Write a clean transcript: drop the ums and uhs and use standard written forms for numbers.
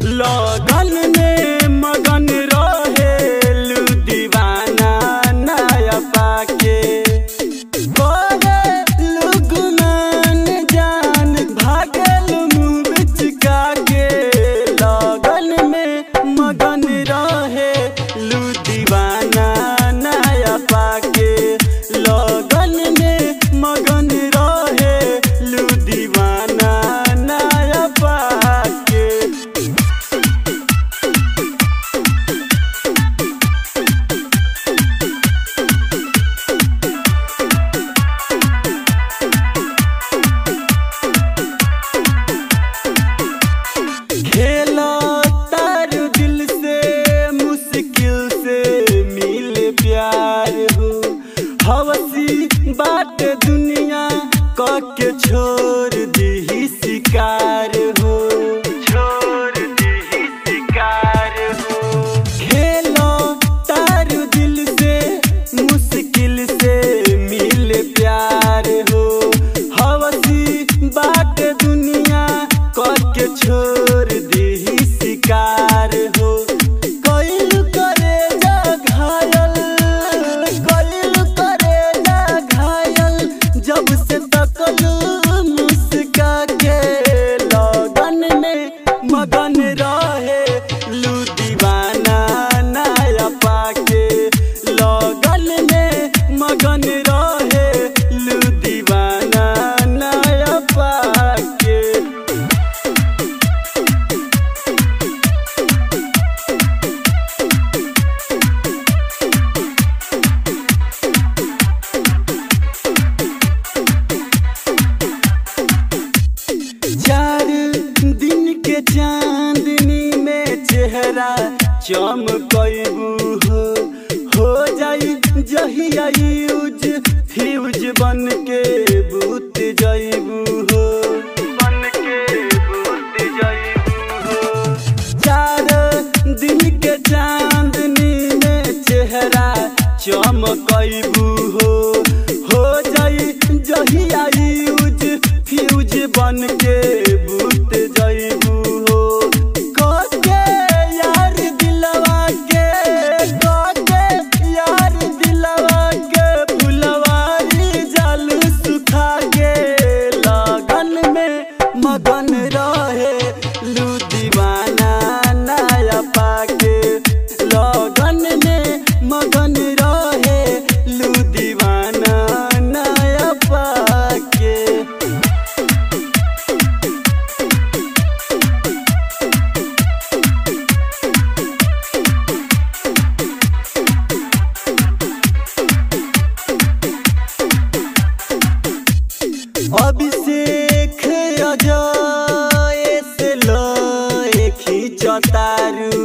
लगन में मगन रहेलू दीवाना नया पाके गुमान जान भागल मुँह बिचका के। लगन में मगन रहेलू दीवाना नया पाके लगन में मगन रहेलू दीवाना नया पाके। खेलो तारू दिल से मुश्किल से मिले प्यार हो हवसी बाट दुनिया के छोड़ दी शिकार हो छोड़ दी शिकार हो। खेलो तारू दिल से मुश्किल से मिले प्यार हो हवसी बाट दुनिया के छोड़ दी शिकार हो। कइल करे जा घायल कइल करे जा घायल जब से तकलू मुस्का के। लगन में मगन रहेलू दीवाना नया पाके लगन में मगन रहेलू दीवाना नया पाके। चार दिन के चांदनी में चेहरा चमकैबू हो जाई जहिया यूज फ्यूज बन के बूत जैबू हो बन के बूत जैबू हो। चार दिन के चांदनी में चेहरा चमकैबू हो जाई जहिया यूज फ्यूज बन के बूत जैबू हो। कके यार दिलवा के कके यार दिलवा के फुलवारी जल सुखा के। लगन में मगन रहेलू दीवाना नया पाके लगन में मगन रहेलू दीवाना नया पाके। अभिषेक अजय से लय खींचतारू